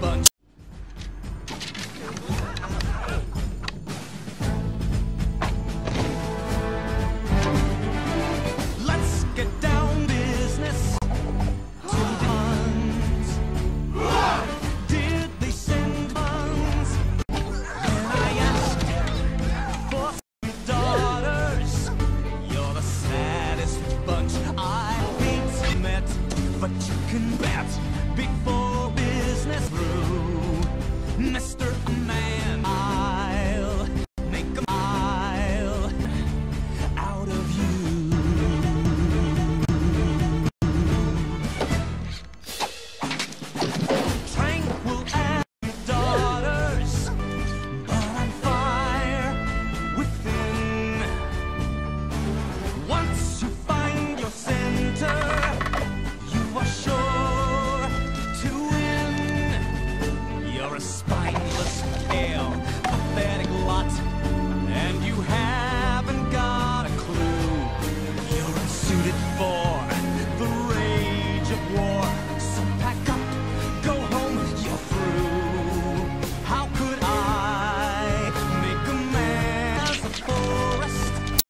bunch. Let's get down business to guns. Did they send guns? And I asked for daughters. You're the saddest bunch I've met, but you can bet before business through, Mr.